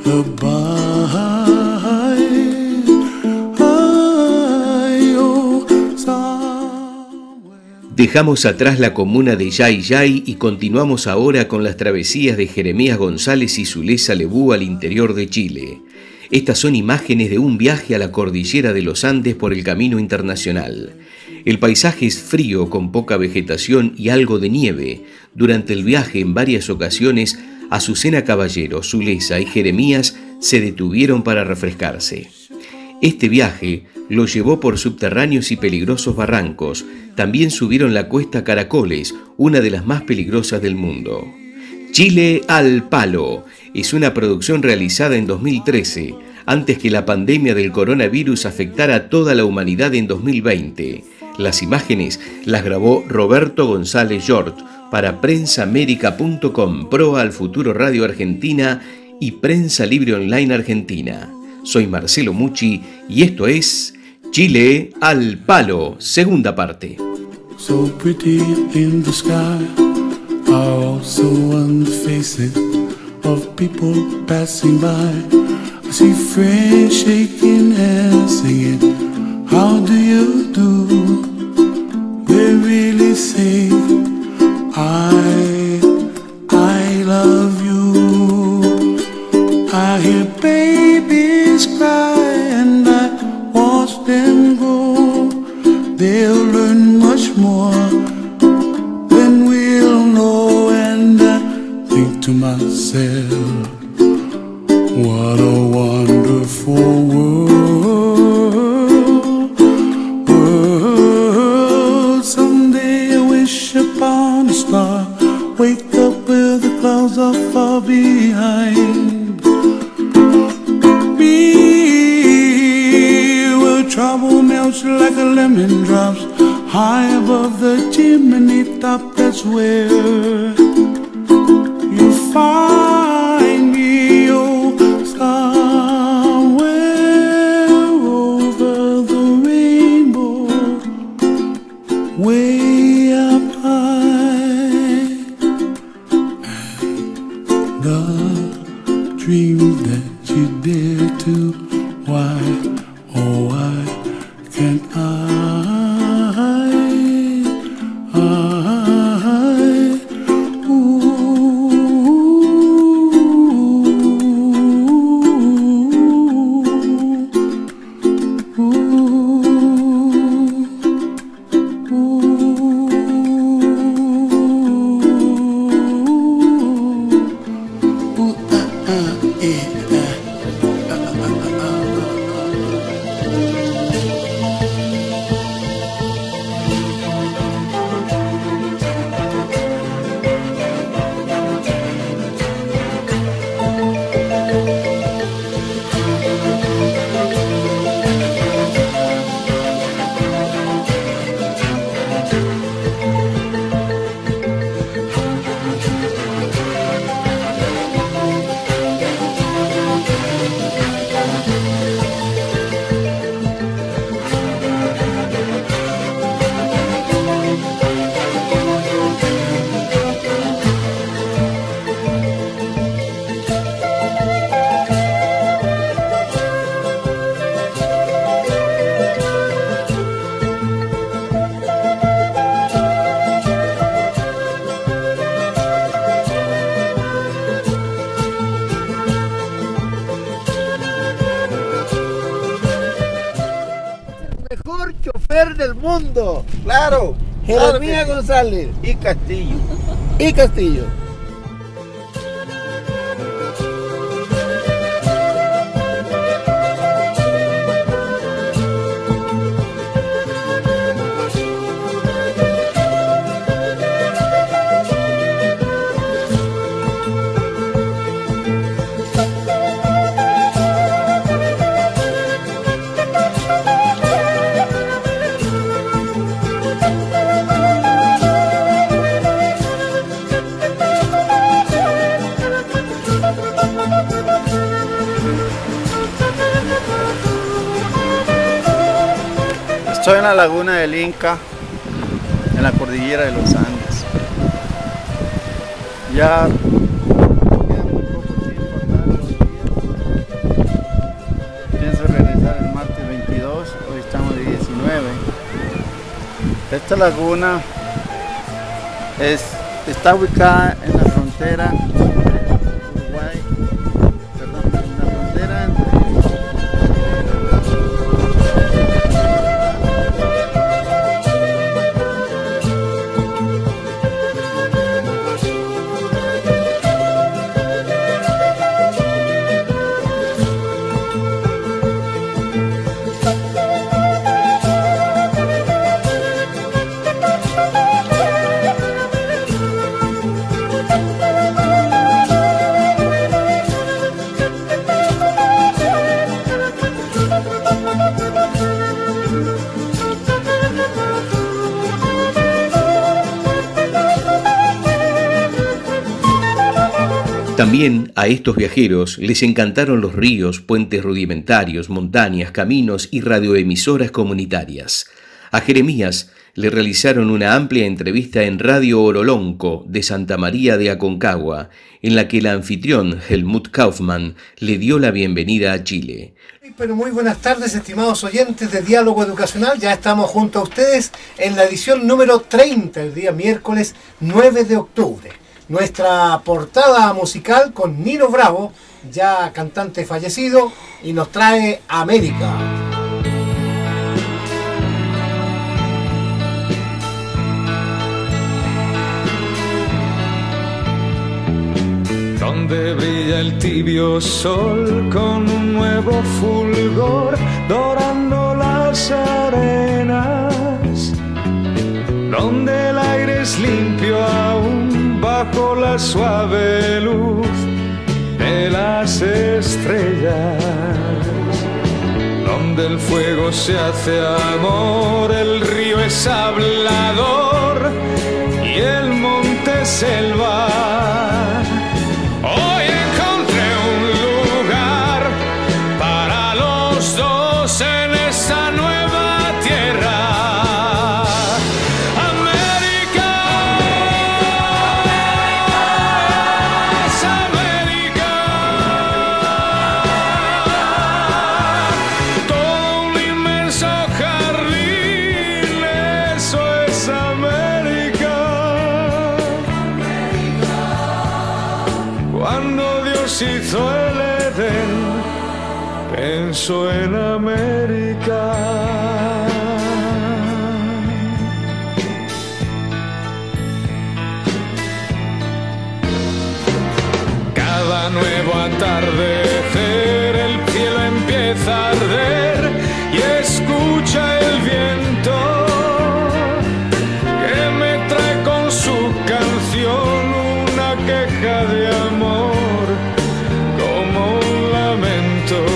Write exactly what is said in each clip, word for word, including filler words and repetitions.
Dejamos atrás la comuna de Yay Yay y continuamos ahora con las travesías de Jeremías González y Zulesa Lebú al interior de Chile. Estas son imágenes de un viaje a la cordillera de los Andes por el Camino Internacional. El paisaje es frío, con poca vegetación y algo de nieve. Durante el viaje, en varias ocasiones, Azucena Caballero, Zulesa y Jeremías se detuvieron para refrescarse. Este viaje lo llevó por subterráneos y peligrosos barrancos. También subieron la cuesta Caracoles, una de las más peligrosas del mundo. Chile al Palo es una producción realizada en dos mil trece, antes que la pandemia del coronavirus afectara a toda la humanidad en dos mil veinte. Las imágenes las grabó Roberto González Yort para prensa américa punto com, Proa al Futuro Radio Argentina y Prensa Libre Online Argentina. Soy Marcelo Mucci y esto es Chile al Palo, segunda parte. So pretty in the sky are also on the faces of people passing by. I see friends shaking hands singing, how do you do? They really say, I, I love you. I hear babies cry and I watch them grow. They'll learn much more than we'll know. And I think to myself, what a wonderful world, world. Someday I wish upon a star, wake up where the clouds are far behind me, where trouble melts like a lemon drops high above the chimney top. That's where you find me, oh, somewhere over the rainbow, way up high. And the dreams that you dare to, why, oh why can't I, I, ooh, ooh, ooh, uh, uh, yeah. Mejor chofer del mundo, Claro, Jeremías claro González y Castillo. y Castillo. Estoy en la laguna del Inca, en la cordillera de los Andes. Ya queda muy poco tiempo acá, dos días. Esta laguna es, está ubicada en la frontera de Uruguay, perdón, en la frontera entre También a estos viajeros les encantaron los ríos, puentes rudimentarios, montañas, caminos y radioemisoras comunitarias. A Jeremías le realizaron una amplia entrevista en Radio Orolonco de Santa María de Aconcagua, en la que el anfitrión Helmut Kaufmann le dio la bienvenida a Chile. Pero muy buenas tardes, estimados oyentes de Diálogo Educacional. Ya estamos junto a ustedes en la edición número treinta, el día miércoles nueve de octubre. Nuestra portada musical con Nino Bravo, ya cantante fallecido, y nos trae América. Donde brilla el tibio sol con un nuevo fulgor, dorando las arenas, donde el aire es limpio aún bajo la suave luz de las estrellas, donde el fuego se hace amor, el río es hablador y el monte selva. Hoy encontré un lugar para los dos en esta nueva tierra. América es América. Todo un inmenso jardín, eso es América. Cuando Dios hizo el Edén, pensó en América. Cada nuevo atardecer el cielo empieza a arder y escucha el viento que me trae con su canción una queja de amor, como un lamento,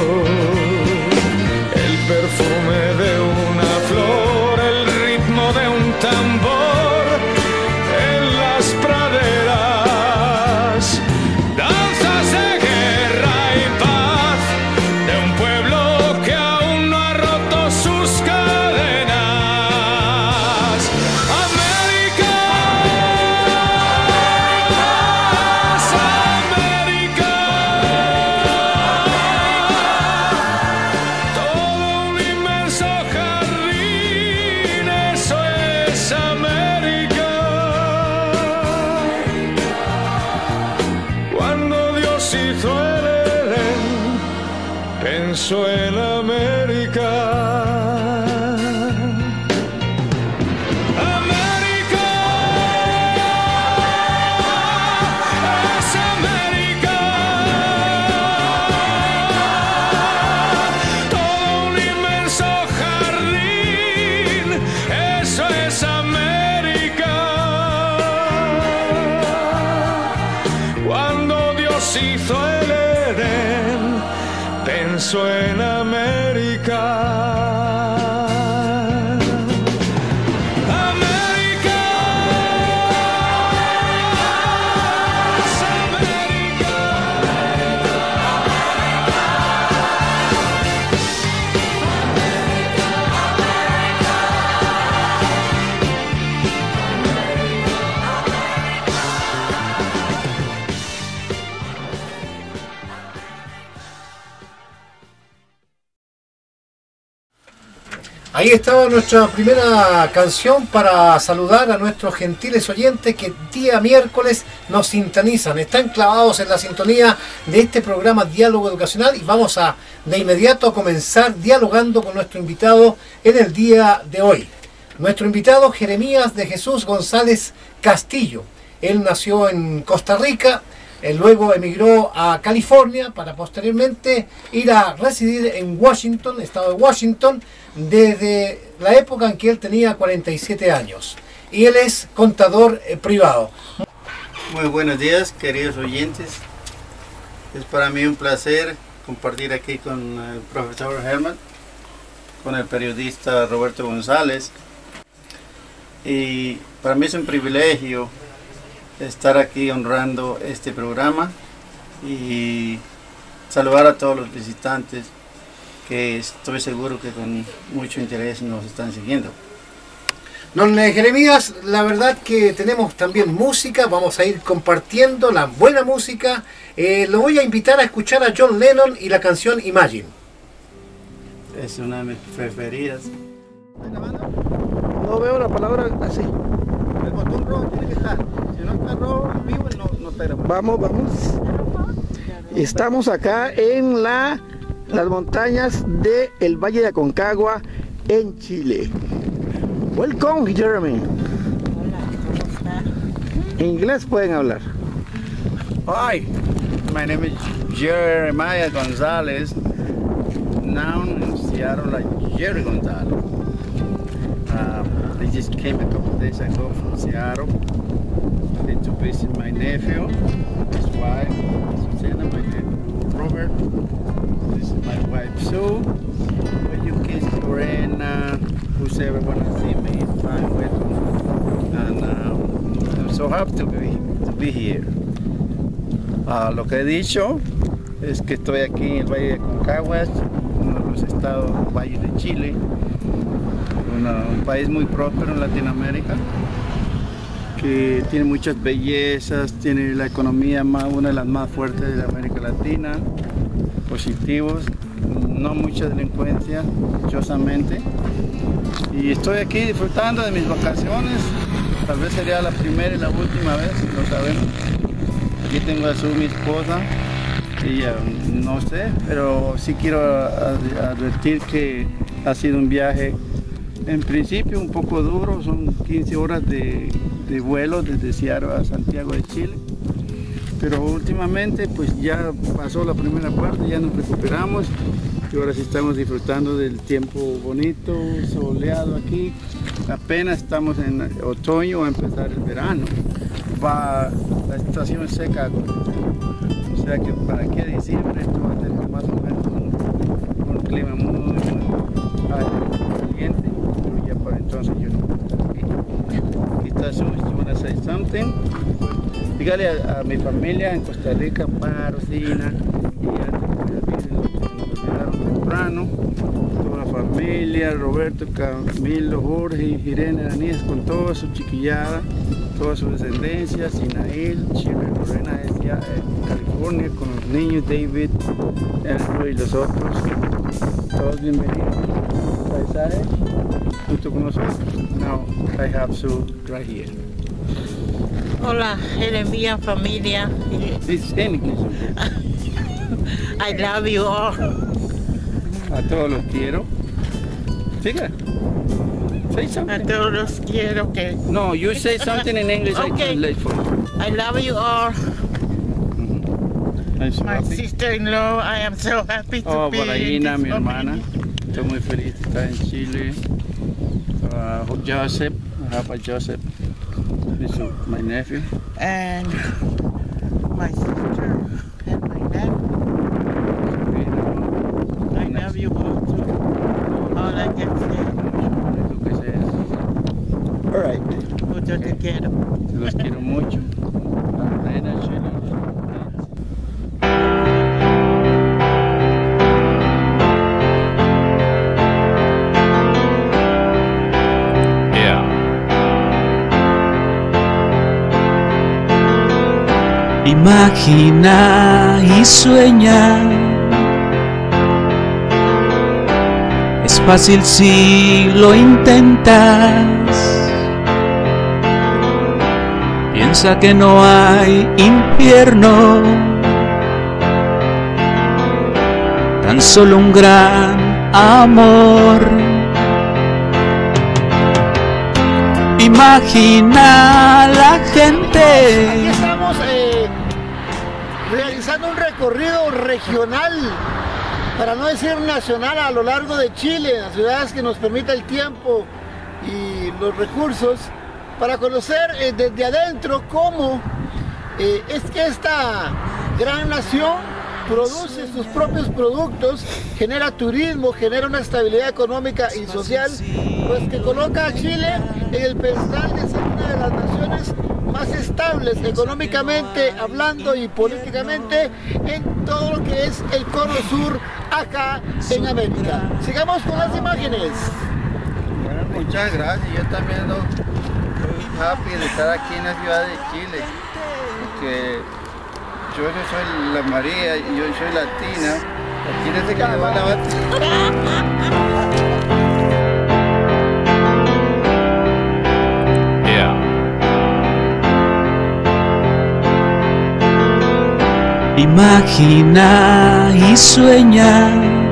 el perfume de una flor, el ritmo de un tambor en las praderas, danzas de guerra y paz de un pueblo que aún no ha roto sus cadenas. América es América. Todo un inmenso jardín, eso es América. Cuando Dios hizo el Edén, pensó en América. América es América. Todo un inmenso jardín, eso es América. Cuando Dios hizo el Edén, pensó en América. América es América. Ahí estaba nuestra primera canción para saludar a nuestros gentiles oyentes que día miércoles nos sintonizan, están clavados en la sintonía de este programa Diálogo Educacional, y vamos a de inmediato a comenzar dialogando con nuestro invitado en el día de hoy. Nuestro invitado, Jeremías de Jesús González Castillo. Él nació en Costa Rica, él luego emigró a California para posteriormente ir a residir en Washington, estado de Washington, desde la época en que él tenía cuarenta y siete años. Y él es contador eh, privado. Muy buenos días, queridos oyentes. Es para mí un placer compartir aquí con el profesor Helmut, con el periodista Roberto González. Y para mí es un privilegio estar aquí honrando este programa y saludar a todos los visitantes que estoy seguro que con mucho interés nos están siguiendo. Don Jeremías, la verdad que tenemos también música, vamos a ir compartiendo la buena música. Eh, lo voy a invitar a escuchar a John Lennon y la canción Imagine. Es una de mis preferidas. No veo la palabra así. El botón rojo tiene que estar. Si no está rojo, vivo, no, no está grabando. Vamos, vamos. Estamos acá en la, las montañas del Valle de Aconcagua, en Chile. Welcome, Jeremy. Hola, ¿cómo está? En inglés pueden hablar. Hi, my name is Jeremiah Gonzalez, known in Seattle like Jerry Gonzalez. Um, I just came a couple of days ago from Seattle to visit my nephew, his wife, Susana, my nephew Robert. This is my wife Sue. Well, you kids Lorena, who's ever gonna see me, fine with them. And um, I'm so happy to be, to be here. Uh, lo que he dicho es que estoy aquí en el Valle de Aconcagua, uno de los estados valles de Chile, una, un país muy próspero en Latinoamérica, que tiene muchas bellezas, tiene la economía más, una de las más fuertes de América Latina, positivos, no mucha delincuencia, dichosamente. Y estoy aquí disfrutando de mis vacaciones, tal vez sería la primera y la última vez, no sabemos. Aquí tengo a Su, mi esposa, y uh, no sé, pero sí quiero advertir que ha sido un viaje en principio un poco duro, son quince horas de, de vuelo desde Seattle a Santiago de Chile, pero últimamente pues ya pasó la primera parte, ya nos recuperamos y ahora sí estamos disfrutando del tiempo bonito, soleado aquí. Apenas estamos en otoño a empezar el verano, va la estación seca, o sea que para aquí a diciembre esto va a tener más o menos un, un clima muy, muy caliente, pero ya para entonces yo no voy a estar aquí. Aquí está Su, you wanna say something? Dígale a, a mi familia en Costa Rica, Parocina, y antes de nos olvidaron temprano, toda la familia, Roberto, Camilo, Jorge, Irene, Aníes, con toda su chiquillada, toda su descendencia, Sinail, Chile, Lorena, ella, en California, con los niños, David, Andrew y los otros, todos bienvenidos al paisaje, junto con nosotros. Now I have Sue right here. Hola, Jeremías, familia. This is English. I love you all. A todos los quiero. Siga. Say A something. todos los quiero que... No, you say something in English. I Okay. translate for you. I love you all. I'm so My happy. sister-in-law, I am so happy to Oh, be in Baraína, this mi hermana. family. Estoy muy feliz de estar en Chile. Uh, Joseph, I have a Joseph. This is my nephew. And my sister and my nephew. I love you both too. All I can say. Lo que sé es, All right. Mucho te quiero. los quiero mucho. Lorena, Chile. Imagina y sueña, es Es fácil si lo intentas. Piensa que no hay infierno, tan solo un gran amor. Imagina a la gente. Aquí estamos eh, realizando un recorrido regional, para no decir nacional, a lo largo de Chile, en las ciudades que nos permita el tiempo y los recursos, para conocer eh, desde adentro cómo eh, es que esta gran nación produce sus propios productos, genera turismo, genera una estabilidad económica y social, pues que coloca a Chile en el pedestal de ser una de las naciones más estables económicamente hablando y políticamente en todo lo que es el cono sur acá en América. Sigamos con las imágenes. Bueno, muchas gracias. Yo también estoy muy happy de estar aquí en la ciudad de Chile, porque yo no soy la María, yo soy latina. Aquí desde que me va la Yeah. Imagina y sueña.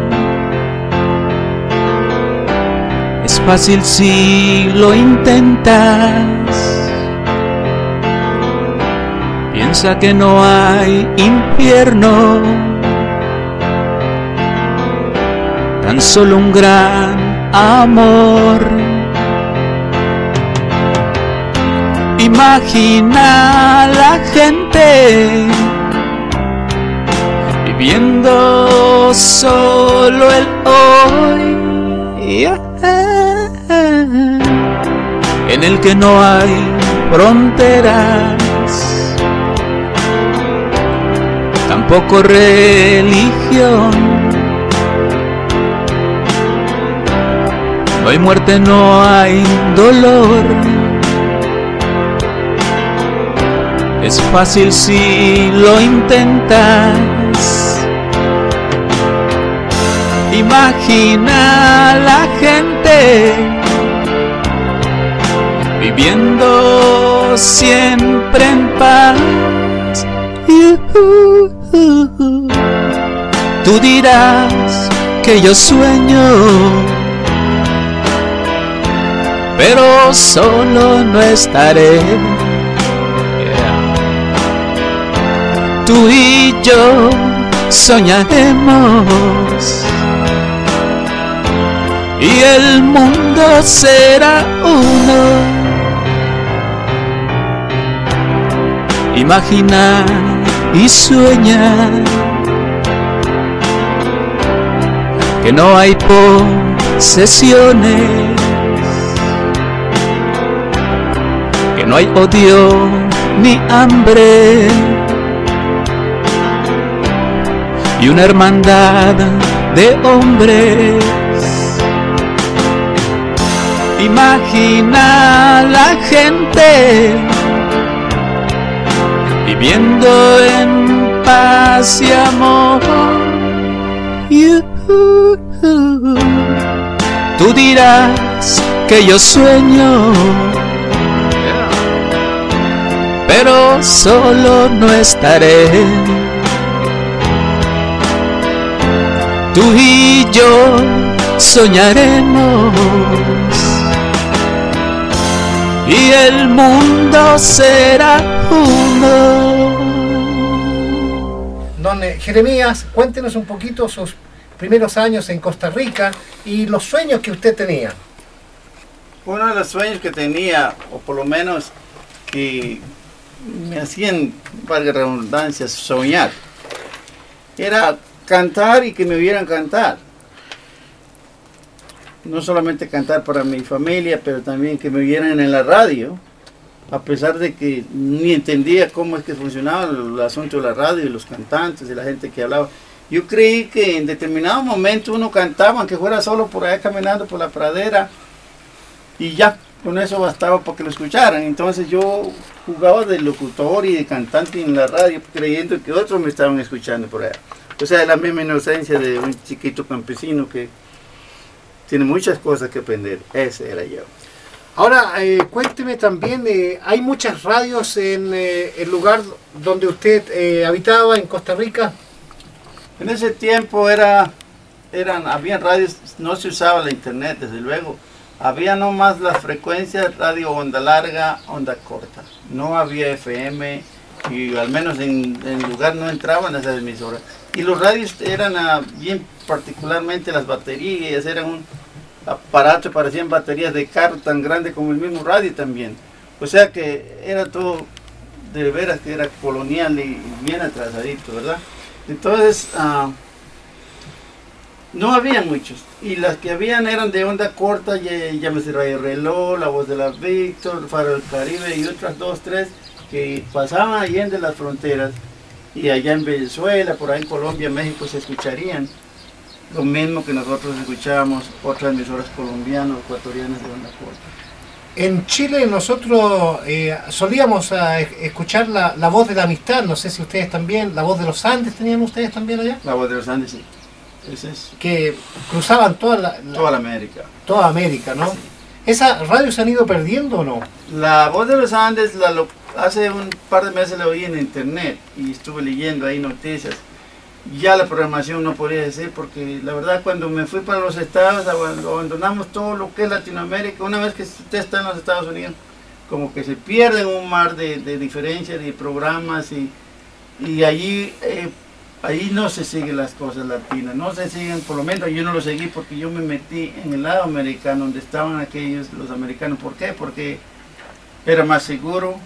Es fácil si lo intentas. Piensa que no hay infierno, tan solo un gran amor. Imagina a la gente viviendo solo el hoy, yeah, en el que no hay fronteras, tampoco religión. No hay muerte, no hay dolor. Es fácil si lo intentas. Imagina a la gente viviendo siempre en paz. Tú dirás que yo sueño, pero solo no estaré. Tú y yo soñaremos y el mundo será uno. Imagina y sueña que no hay posesiones, que no hay odio ni hambre, y una hermandad de hombres. Imagina a la gente viviendo en paz y amor. Tú dirás que yo sueño, pero solo no estaré. Tú y yo soñaremos y el mundo será uno. Don Jeremías, cuéntenos un poquito sus primeros años en Costa Rica y los sueños que usted tenía. Uno de los sueños que tenía, o por lo menos que me hacían, valga la redundancia, soñar, era cantar y que me vieran cantar. No solamente cantar para mi familia, pero también que me vieran en la radio, a pesar de que ni entendía cómo es que funcionaba el asunto de la radio y los cantantes y la gente que hablaba. Yo creí que en determinado momento uno cantaba, aunque fuera solo por allá caminando por la pradera, y ya, con eso bastaba para que lo escucharan. Entonces yo jugaba de locutor y de cantante en la radio, creyendo que otros me estaban escuchando por allá. O sea, la misma inocencia de un chiquito campesino que tiene muchas cosas que aprender. Ese era yo. Ahora, eh, cuénteme también, eh, hay muchas radios en eh, el lugar donde usted eh, habitaba, en Costa Rica. En ese tiempo era, eran, había radios, no se usaba la internet, desde luego. Había nomás las frecuencias, radio onda larga, onda corta. No había F M, y al menos en el lugar no entraban esas emisoras. Y los radios eran uh, bien particularmente las baterías, eran un aparato, parecían baterías de carro tan grande como el mismo radio también. O sea que era todo de veras que era colonial y bien atrasadito, ¿verdad? Entonces, uh, no había muchos. Y las que habían eran de onda corta, llámese Radio Reloj, La Voz de la Víctor, Faro del Caribe y otras dos, tres que pasaban allende las fronteras. Y allá en Venezuela, por ahí en Colombia, México se escucharían lo mismo que nosotros escuchábamos otras emisoras colombianas, ecuatorianas de onda corta. En Chile nosotros eh, solíamos uh, escuchar la, la Voz de la Amistad, no sé si ustedes también, La Voz de los Andes tenían ustedes también allá. La Voz de los Andes, sí. Ese es. Que cruzaban toda la, la, toda la América. Toda América, ¿no? Sí. ¿Esas radios se han ido perdiendo o no? La Voz de los Andes, la, lo, hace un par de meses la oí en internet y estuve leyendo ahí noticias. Ya la programación no podía decir porque la verdad cuando me fui para los estados abandonamos todo lo que es Latinoamérica. Una vez que usted está en los Estados Unidos, como que se pierde en un mar de, de diferencias, de programas y, y allí, eh, allí no se siguen las cosas latinas, no se siguen, por lo menos yo no lo seguí porque yo me metí en el lado americano donde estaban aquellos, los americanos. ¿Por qué? Porque era más seguro.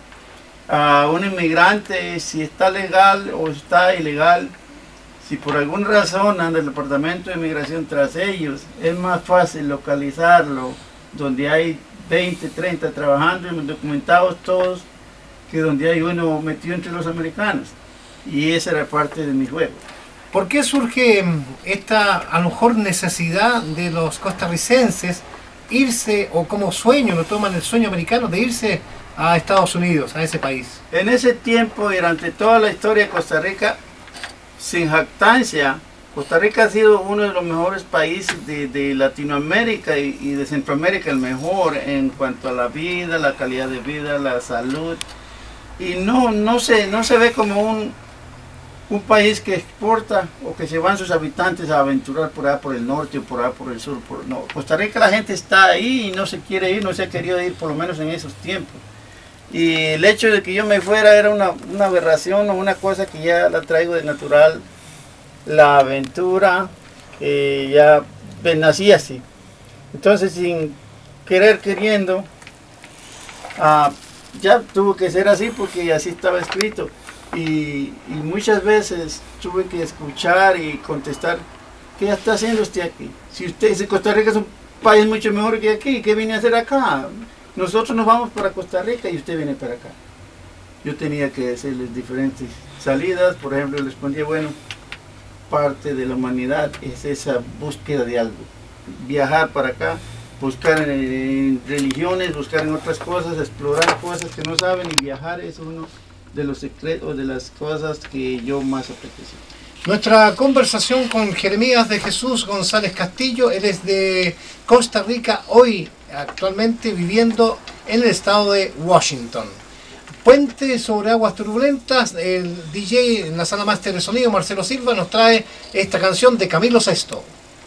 A un inmigrante, si está legal o está ilegal, si por alguna razón anda el Departamento de Inmigración tras ellos, es más fácil localizarlo donde hay veinte, treinta trabajando y documentados todos, que donde hay uno metido entre los americanos. Y esa era parte de mi juego. ¿Por qué surge esta, a lo mejor, necesidad de los costarricenses irse, o como sueño, lo toman el sueño americano, de irse a Estados Unidos, a ese país? En ese tiempo y durante toda la historia de Costa Rica, sin jactancia, Costa Rica ha sido uno de los mejores países de, de Latinoamérica y, y de Centroamérica, el mejor en cuanto a la vida, la calidad de vida, la salud. Y no, no, se, no se ve como un, un país que exporta o que se van sus habitantes a aventurar por allá por el norte o por allá por el sur. Por, no. Costa Rica, la gente está ahí y no se quiere ir, no se ha querido ir por lo menos en esos tiempos. Y el hecho de que yo me fuera era una, una aberración o una cosa que ya la traigo de natural, la aventura, eh, ya pues, nací así. Entonces, sin querer queriendo, uh, ya tuvo que ser así porque así estaba escrito. Y, y muchas veces tuve que escuchar y contestar, ¿qué está haciendo usted aquí? Si usted, si Costa Rica es un país mucho mejor que aquí, ¿qué viene a hacer acá? Nosotros nos vamos para Costa Rica y usted viene para acá. Yo tenía que hacerles diferentes salidas. Por ejemplo, les respondía, bueno, parte de la humanidad es esa búsqueda de algo. Viajar para acá, buscar en, en religiones, buscar en otras cosas, explorar cosas que no saben, y viajar es uno de los secretos, de las cosas que yo más aprecio. Nuestra conversación con Jeremías de Jesús González Castillo, él es de Costa Rica, hoy actualmente viviendo en el estado de Washington. Puente sobre aguas turbulentas, el D J en la sala máster de sonido, Marcelo Silva, nos trae esta canción de Camilo Sesto.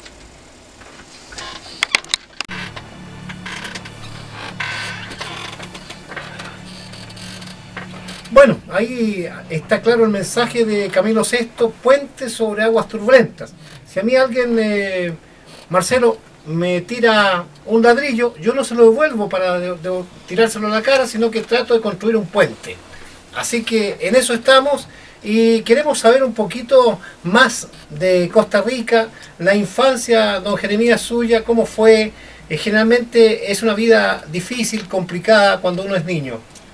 Bueno, ahí está claro el mensaje de Camilo Sesto, Puente sobre aguas turbulentas. Si a mí alguien, eh, Marcelo, me tira un ladrillo, yo no se lo devuelvo para de, de tirárselo a la cara, sino que trato de construir un puente. Así que en eso estamos y queremos saber un poquito más de Costa Rica, la infancia, don Jeremías, suya, cómo fue. Eh, generalmente es una vida difícil, complicada cuando uno es niño.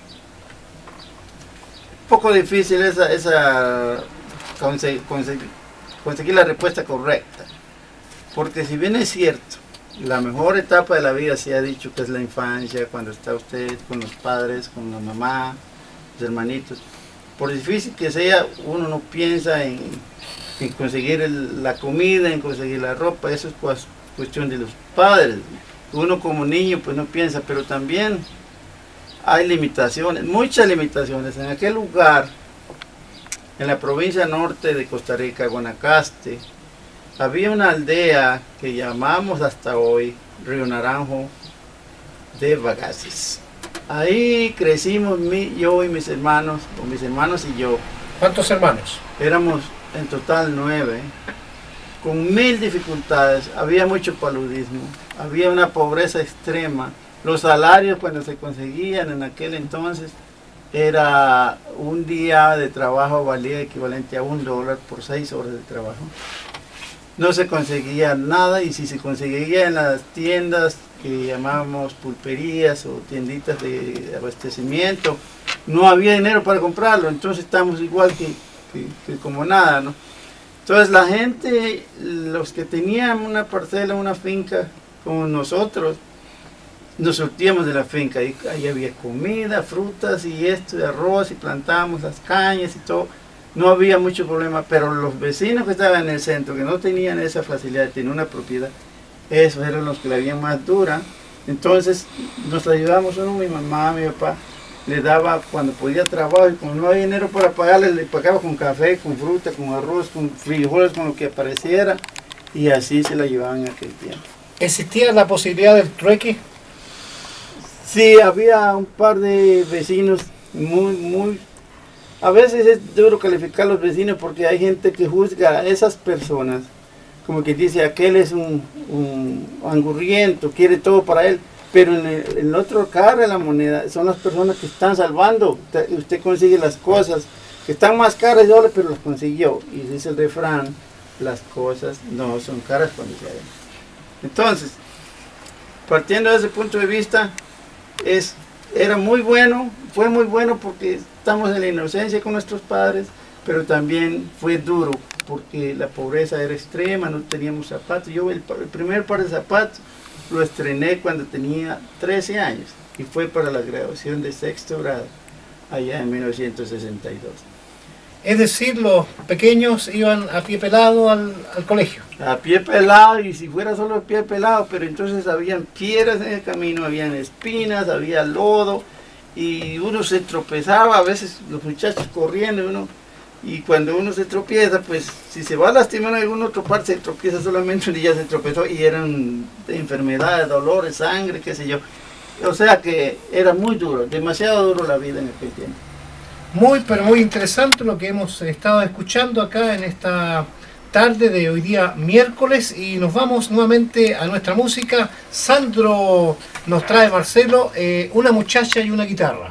Un poco difícil esa, esa conseguir, conseguir, conseguir la respuesta correcta, porque si bien es cierto, la mejor etapa de la vida se ha dicho que es la infancia, cuando está usted con los padres, con la mamá, los hermanitos. Por difícil que sea, uno no piensa en, en conseguir el, la comida, en conseguir la ropa, eso es pues, cuestión de los padres. Uno como niño pues no piensa, pero también hay limitaciones, muchas limitaciones. En aquel lugar, en la provincia norte de Costa Rica, Guanacaste, había una aldea que llamamos hasta hoy Río Naranjo de Bagaces. Ahí crecimos mi, yo y mis hermanos, o mis hermanos y yo. ¿Cuántos hermanos? Éramos en total nueve, con mil dificultades. Había mucho paludismo, había una pobreza extrema. Los salarios cuando se conseguían en aquel entonces era un día de trabajo valía equivalente a un dólar por seis horas de trabajo. No se conseguía nada, y si se conseguía en las tiendas que llamábamos pulperías o tienditas de abastecimiento, no había dinero para comprarlo. Entonces estamos igual que, que, que como nada, ¿no? Entonces la gente, los que tenían una parcela, una finca como nosotros, nos surtíamos de la finca. Ahí, ahí había comida, frutas y esto, de arroz, y plantábamos las cañas y todo. No había mucho problema, pero los vecinos que estaban en el centro, que no tenían esa facilidad de tener una propiedad, esos eran los que la habían más dura. Entonces nos ayudamos uno, mi mamá, mi papá, le daba cuando podía trabajo, y como no había dinero para pagarle, le pagaba con café, con fruta, con arroz, con frijoles, con lo que apareciera, y así se la llevaban en aquel tiempo. ¿Existía la posibilidad del trueque? Sí, había un par de vecinos muy, muy... A veces es duro calificar a los vecinos porque hay gente que juzga a esas personas, como que dice, aquel es un, un angurriento, quiere todo para él, pero en el, en el otro cara de la moneda son las personas que están salvando. Usted, usted consigue las cosas que están más caras, pero las consiguió. Y dice el refrán, las cosas no son caras cuando se hagan. Entonces, partiendo de ese punto de vista, es, era muy bueno, fue muy bueno porque estamos en la inocencia con nuestros padres, pero también fue duro porque la pobreza era extrema, no teníamos zapatos. Yo el, el primer par de zapatos lo estrené cuando tenía trece años y fue para la graduación de sexto grado allá en mil novecientos sesenta y dos. Es decir, los pequeños iban a pie pelado al, al colegio. A pie pelado, y si fuera solo a pie pelado, pero entonces habían piedras en el camino, habían espinas, había lodo, y uno se tropezaba, a veces los muchachos corriendo, uno, y cuando uno se tropieza, pues si se va a lastimar en algún otro parte, se tropieza solamente un día, se tropezó, y eran enfermedades, dolores, sangre, qué sé yo. O sea que era muy duro, demasiado duro la vida en aquel tiempo. Muy, pero muy interesante lo que hemos estado escuchando acá en esta tarde de hoy día miércoles, y nos vamos nuevamente a nuestra música. Sandro nos trae, Marcelo, eh, una muchacha y una guitarra.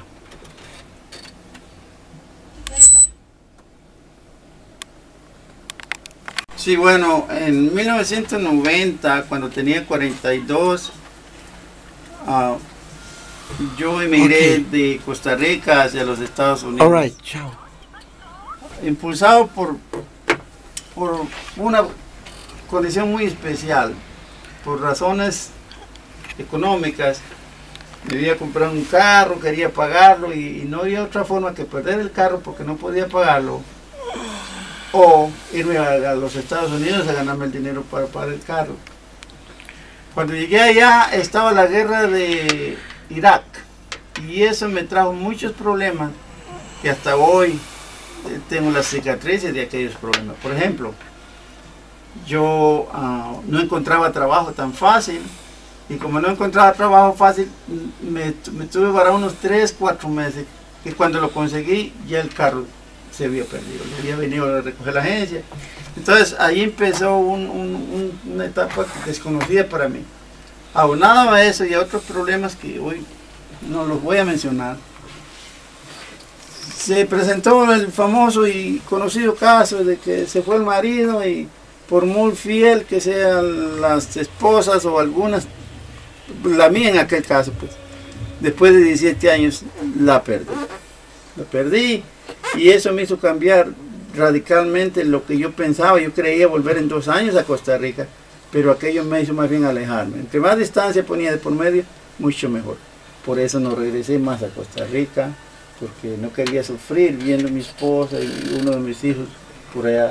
Sí, bueno, en mil novecientos noventa, cuando tenía cuarenta y dos, uh, yo emigré okay. de Costa Rica hacia los Estados Unidos. All right, chao. Impulsado por, por una condición muy especial, por razones económicas. Me había comprado un carro, quería pagarlo, y, y no había otra forma que perder el carro porque no podía pagarlo, o irme a, a los Estados Unidos a ganarme el dinero para pagar el carro. Cuando llegué allá estaba la guerra de Irak, y eso me trajo muchos problemas que hasta hoy tengo las cicatrices de aquellos problemas. Por ejemplo, yo uh, no encontraba trabajo tan fácil, y como no encontraba trabajo fácil, me, me tuve para unos tres, cuatro meses, que cuando lo conseguí ya el carro se había perdido, le había venido a recoger la agencia. Entonces ahí empezó un, un, un, una etapa desconocida para mí. Aunado a eso y a otros problemas que hoy no los voy a mencionar, se presentó el famoso y conocido caso de que se fue el marido, y por muy fiel que sean las esposas o algunas, la mía en aquel caso, pues después de diecisiete años la perdí. La perdí, y eso me hizo cambiar radicalmente lo que yo pensaba. Yo creía volver en dos años a Costa Rica, pero aquello me hizo más bien alejarme. Entre más distancia ponía de por medio, mucho mejor. Por eso no regresé más a Costa Rica, porque no quería sufrir viendo a mi esposa y uno de mis hijos por allá, ¿no?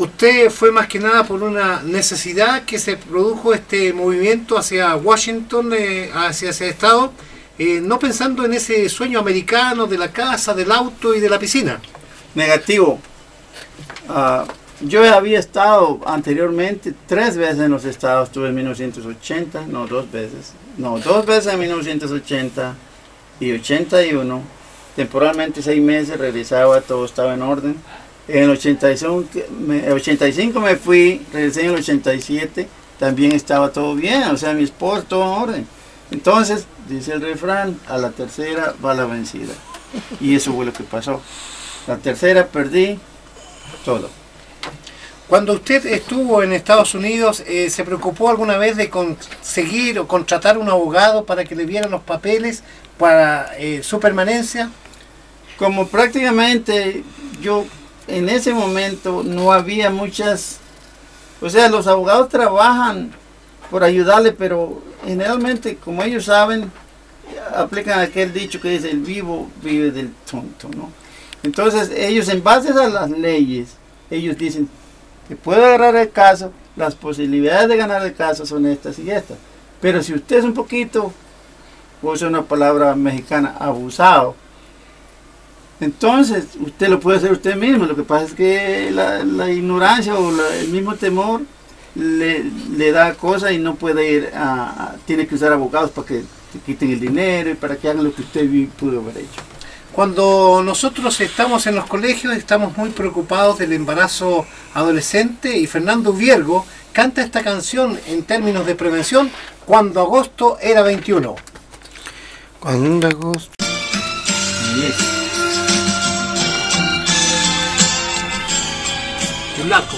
usted fue más que nada por una necesidad que se produjo este movimiento hacia Washington, eh, hacia ese estado, eh, no pensando en ese sueño americano de la casa, del auto y de la piscina. Negativo. Uh, yo había estado anteriormente tres veces en los estados, estuve en mil novecientos ochenta, no dos veces, no dos veces en mil novecientos ochenta y ochenta y uno, temporalmente seis meses, regresaba, todo estaba en orden. En el ochenta y cinco, me, ochenta y cinco me fui, regresé en el ochenta y siete, también estaba todo bien, o sea, mi esposo, todo en orden. Entonces, dice el refrán, a la tercera va la vencida. Y eso fue lo que pasó. La tercera perdí todo. Cuando usted estuvo en Estados Unidos, eh, ¿se preocupó alguna vez de conseguir o contratar un abogado para que le vieran los papeles para eh, su permanencia? Como prácticamente yo en ese momento no había muchas, o sea, los abogados trabajan por ayudarle, pero generalmente, como ellos saben, aplican aquel dicho que dice, el vivo vive del tonto, ¿no? Entonces ellos, en base a las leyes, ellos dicen que puedo agarrar el caso, las posibilidades de ganar el caso son estas y estas, pero si usted es un poquito, usa una palabra mexicana, abusado, entonces usted lo puede hacer usted mismo. Lo que pasa es que la, la ignorancia o la, el mismo temor le, le da cosas y no puede ir a, a, tiene que usar abogados para que te quiten el dinero y para que hagan lo que usted pudo haber hecho. Cuando nosotros estamos en los colegios estamos muy preocupados del embarazo adolescente y Fernando Viergo canta esta canción en términos de prevención, Cuando agosto era veintiuno. Cuando agosto... Yes. Laco.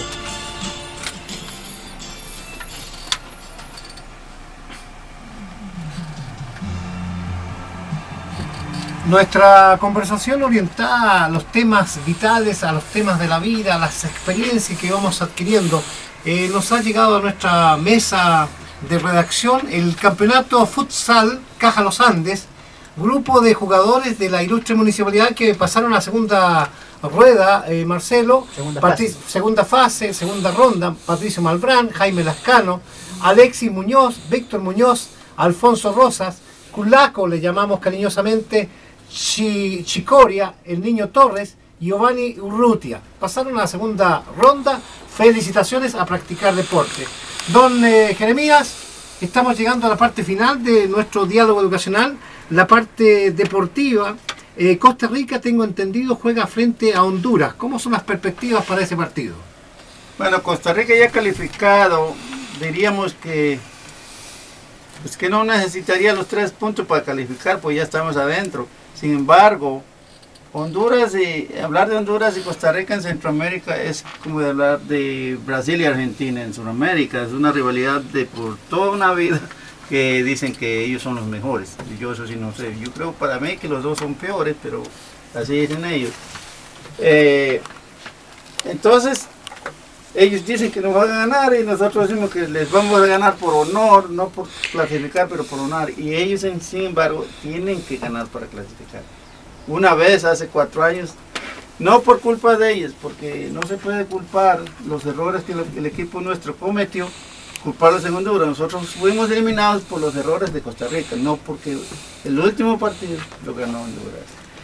Nuestra conversación orientada a los temas vitales, a los temas de la vida, a las experiencias que vamos adquiriendo, eh, nos ha llegado a nuestra mesa de redacción el campeonato futsal Caja Los Andes, grupo de jugadores de la ilustre municipalidad que pasaron a segunda rueda, eh, Marcelo, Segunda Patri- fase. segunda fase, segunda ronda, Patricio Malbrán, Jaime Lascano, Alexis Muñoz, Víctor Muñoz, Alfonso Rosas, Culaco, le llamamos cariñosamente, Chi- Chicoria, el Niño Torres, Giovanni Urrutia. Pasaron a la segunda ronda, felicitaciones a practicar deporte. Don eh, Jeremías, estamos llegando a la parte final de nuestro diálogo educacional, la parte deportiva. Eh, Costa Rica, tengo entendido, juega frente a Honduras. ¿Cómo son las perspectivas para ese partido? Bueno, Costa Rica ya calificado, diríamos que pues que no necesitaría los tres puntos para calificar, pues ya estamos adentro. Sin embargo, Honduras y hablar de Honduras y Costa Rica en Centroamérica es como de hablar de Brasil y Argentina en Sudamérica. Es una rivalidad de por toda una vida que dicen que ellos son los mejores. Y yo eso sí no sé. Yo creo para mí que los dos son peores, pero así dicen ellos. Eh, entonces, ellos dicen que nos van a ganar y nosotros decimos que les vamos a ganar por honor, no por clasificar, pero por honor. Y ellos, en, sin embargo, tienen que ganar para clasificar. Una vez, hace cuatro años, no por culpa de ellos, porque no se puede culpar los errores que el equipo nuestro cometió, culparlos en Honduras. Nosotros fuimos eliminados por los errores de Costa Rica, no porque el último partido lo ganó Honduras.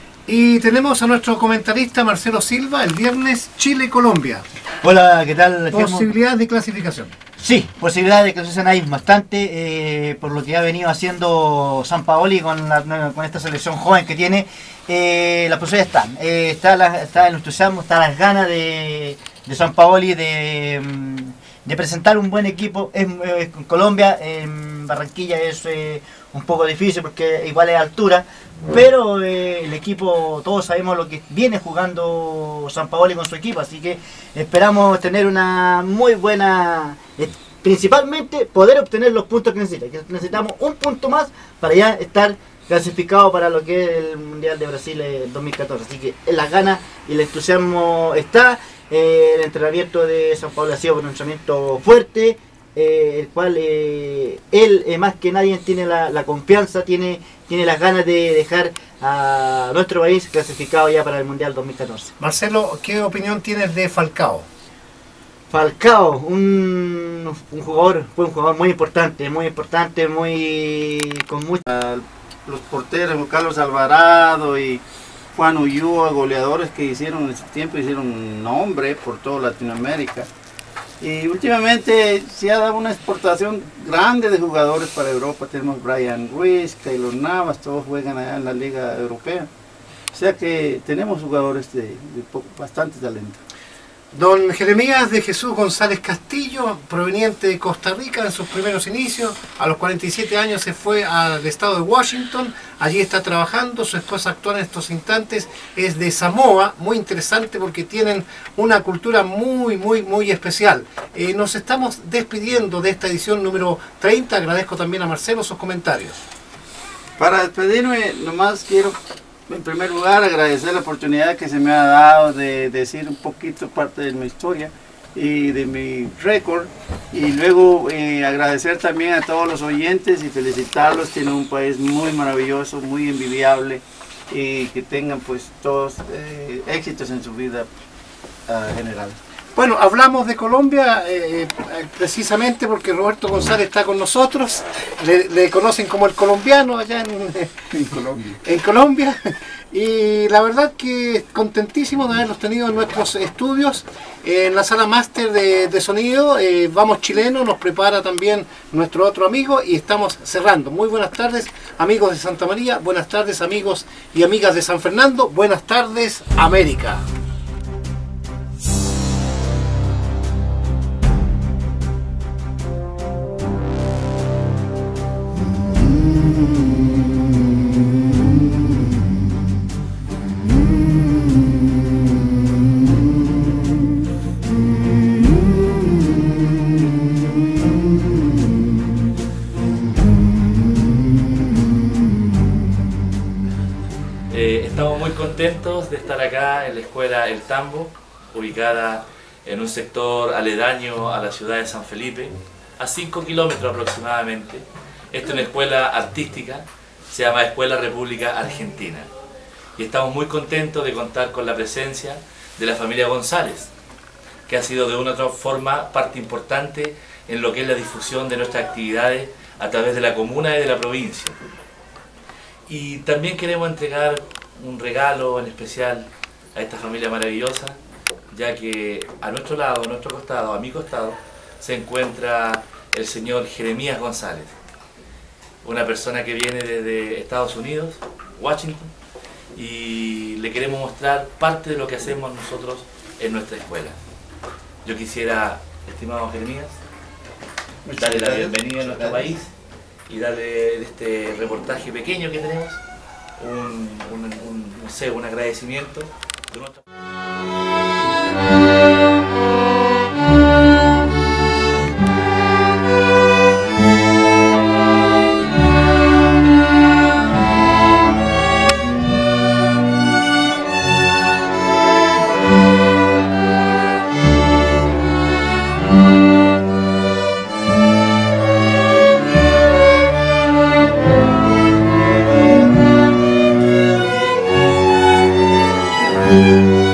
Y tenemos a nuestro comentarista Marcelo Silva, el viernes Chile-Colombia. Hola, ¿qué tal? Germo? Posibilidades de clasificación. Sí, posibilidades de clasificación hay bastante, eh, por lo que ha venido haciendo Sampaoli con, la, con esta selección joven que tiene. Eh, las posibilidades están, eh, está, la, está el entusiasmo, está las ganas de, de Sampaoli de, de presentar un buen equipo. Es, eh, en Colombia, en Barranquilla es eh, un poco difícil porque igual es altura, pero eh, el equipo, todos sabemos lo que viene jugando Sampaoli con su equipo, así que esperamos tener una muy buena, eh, principalmente poder obtener los puntos que necesita, que necesitamos un punto más para ya estar clasificado para lo que es el Mundial de Brasil en dos mil catorce, así que las ganas y el entusiasmo está. Eh, el entrenamiento de Sampaoli ha sido un entrenamiento fuerte, eh, el cual eh, él eh, más que nadie tiene la, la confianza, tiene, tiene las ganas de dejar a nuestro país clasificado ya para el Mundial dos mil catorce. Marcelo, ¿qué opinión tienes de Falcao? Falcao, un, un jugador, fue un jugador muy importante, muy importante, muy con mucho. Los porteros, Carlos Alvarado y Juan Ulloa, goleadores que hicieron en ese tiempo, hicieron nombre por toda Latinoamérica. Y últimamente se ha dado una exportación grande de jugadores para Europa. Tenemos Brian Ruiz, Keylor Navas, todos juegan allá en la Liga Europea. O sea que tenemos jugadores de, de bastante talento. Don Jeremías de Jesús González Castillo, proveniente de Costa Rica en sus primeros inicios, a los cuarenta y siete años se fue al estado de Washington, allí está trabajando, su esposa actual en estos instantes es de Samoa, muy interesante porque tienen una cultura muy, muy, muy especial. Eh, nos estamos despidiendo de esta edición número treinta, agradezco también a Marcelo sus comentarios. Para despedirme, nomás quiero en primer lugar agradecer la oportunidad que se me ha dado de decir un poquito parte de mi historia y de mi récord, y luego eh, agradecer también a todos los oyentes y felicitarlos. Tienen un país muy maravilloso, muy envidiable, y que tengan pues todos eh, éxitos en su vida uh, general. Bueno, hablamos de Colombia eh, precisamente porque Roberto González está con nosotros, le, le conocen como el colombiano allá en, en Colombia. en Colombia, y la verdad que contentísimo de haberlos tenido en nuestros estudios, en la sala máster de, de sonido. eh, Vamos Chileno nos prepara también nuestro otro amigo y estamos cerrando. Muy buenas tardes amigos de Santa María, buenas tardes amigos y amigas de San Fernando, buenas tardes América. Estamos muy contentos de estar acá en la escuela El Tambo, ubicada en un sector aledaño a la ciudad de San Felipe, a cinco kilómetros aproximadamente. Esta es una escuela artística, se llama Escuela República Argentina. Y estamos muy contentos de contar con la presencia de la familia González, que ha sido de una u otra forma parte importante en lo que es la difusión de nuestras actividades a través de la comuna y de la provincia. Y también queremos entregar un regalo en especial a esta familia maravillosa, ya que a nuestro lado, a nuestro costado, a mi costado, se encuentra el señor Jeremías González, una persona que viene desde Estados Unidos, Washington, y le queremos mostrar parte de lo que hacemos nosotros en nuestra escuela. Yo quisiera, estimado Jeremías, darle la bienvenida a nuestro país y darle este reportaje pequeño que tenemos un, un, un, no sé, un agradecimiento de nuestra... Thank you.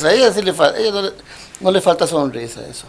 sonrisa. A ella sí le falta, ella no le, no le falta sonrisa, eso.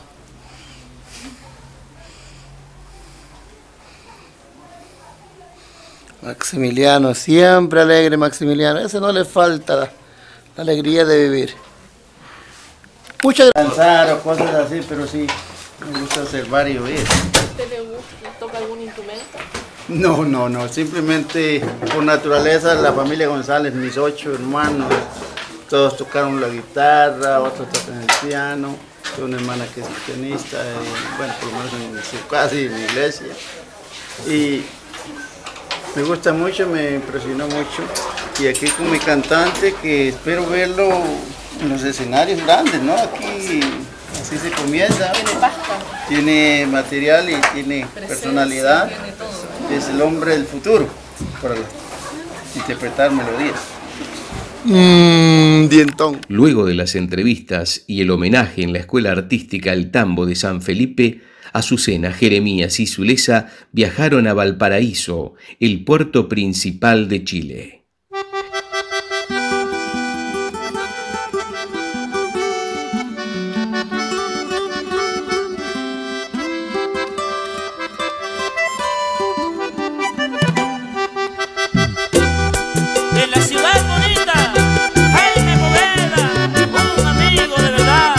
Maximiliano, siempre alegre Maximiliano, a ese no le falta la, la alegría de vivir. Muchas gracias. Danzar o cosas así, pero sí, me gusta observar y oír. ¿Usted le gusta, toca algún instrumento? No, no, no, simplemente por naturaleza la familia González, mis ocho hermanos, todos tocaron la guitarra, otros tocan el piano, tengo una hermana que es pianista, y, bueno, por lo menos en su casa y en mi iglesia. Y me gusta mucho, me impresionó mucho. Y aquí con mi cantante, que espero verlo en los escenarios grandes, ¿no? Aquí así se comienza. Tiene pasta. Tiene material y tiene Presencia, personalidad. tiene todo. Es el hombre del futuro para interpretar melodías. Mmm, dientón. Luego de las entrevistas y el homenaje en la Escuela Artística El Tambo de San Felipe, Azucena, Jeremías y Zulesa viajaron a Valparaíso, el puerto principal de Chile. De la ciudad bonita, Jaime Poveda, un amigo de verdad.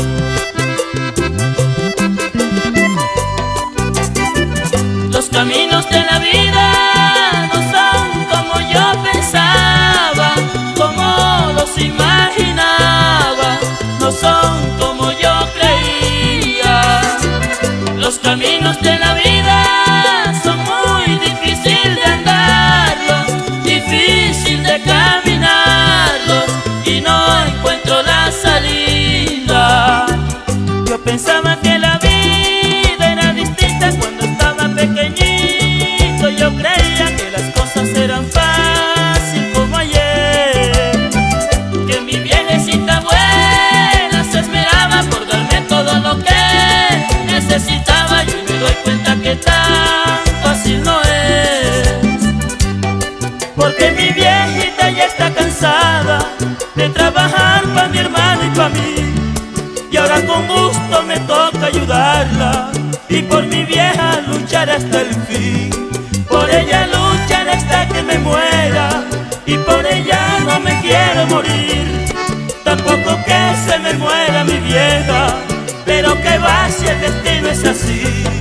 Los caminos de la vida no son como yo pensaba, como los imaginaba, no son como yo creía. Los caminos de la vida son muy difíciles de andarlos, difícil de caminarlos, y no encuentro la salida. Yo pensaba que la vida era distinta cuando estaba pequeñito. Yo creía que las cosas eran fácil como ayer, que mi viejecita buena se esmeraba por darme todo lo que necesitaba. Y hoy me doy cuenta que tan fácil no es, porque mi viejita ya está cansada de trabajar para mi hermano y para mí, y ahora con gusto me toca ayudarla, y por mi vieja luchar hasta el fin. Por ella luchar hasta que me muera, y por ella no me quiero morir. Tampoco que se me muera mi vieja, pero que va si el destino es así.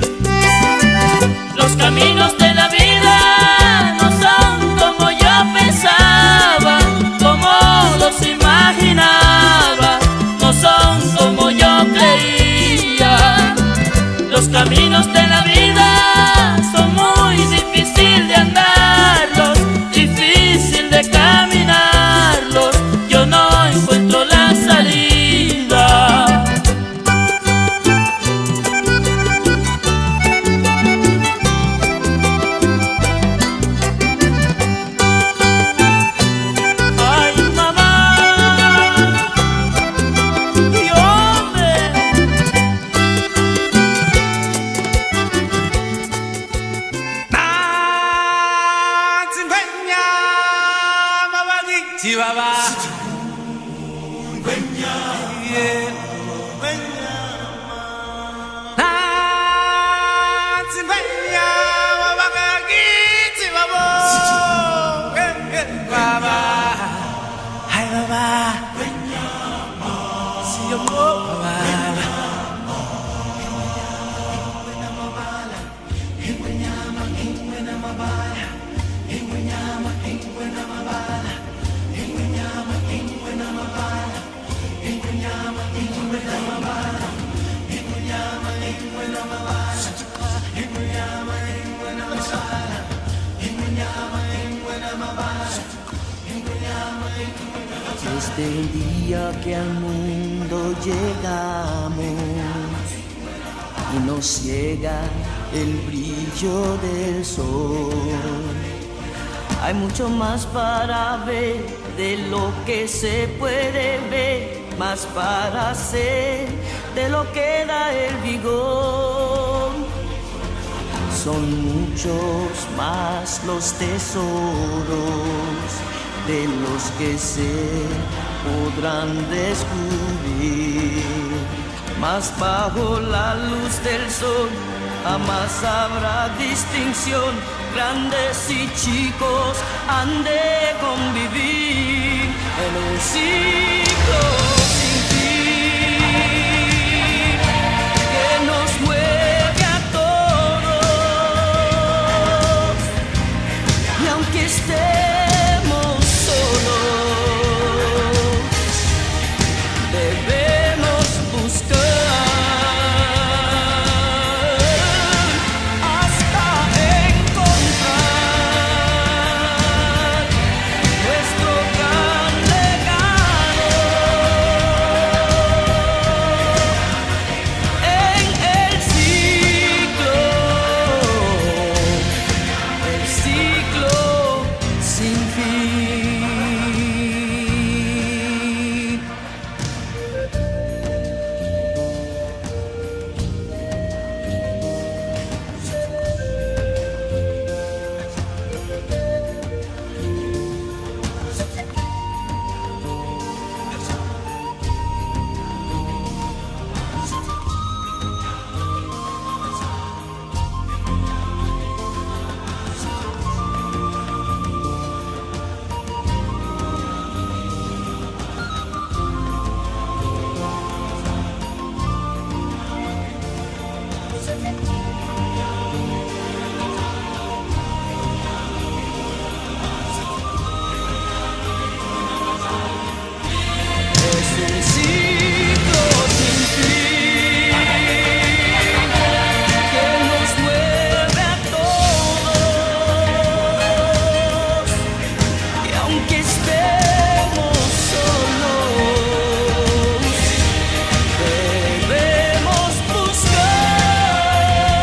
Los caminos de la vida no son como yo pensaba, como los imaginaba, no son como yo creía. Los caminos de la vida son muy difíciles de andarlos, difícil de caminarlos, yo no encuentro la salida. Ay, mamá, y hombre, Chihuahua. Desde el día que al mundo llegamos y nos ciega el brillo del sol, hay mucho más para ver de lo que se puede ver, más para hacer de lo que da el vigor. Son muchos más los tesoros de los que se podrán descubrir. Mas bajo la luz del sol jamás habrá distinción, grandes y chicos han de convivir en un ciclo sin fin que nos mueve a todos. Y aunque estemos solos, debemos buscar buscar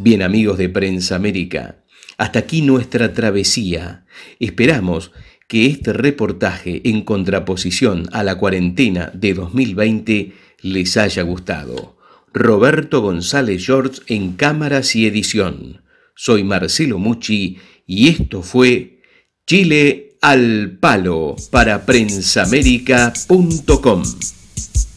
Bien, amigos de Prensa América, hasta aquí nuestra travesía. Esperamos que este reportaje en contraposición a la cuarentena de dos mil veinte les haya gustado. Roberto González George en cámaras y edición. Soy Marcelo Mucci y esto fue Chile al Palo para prensa américa punto com.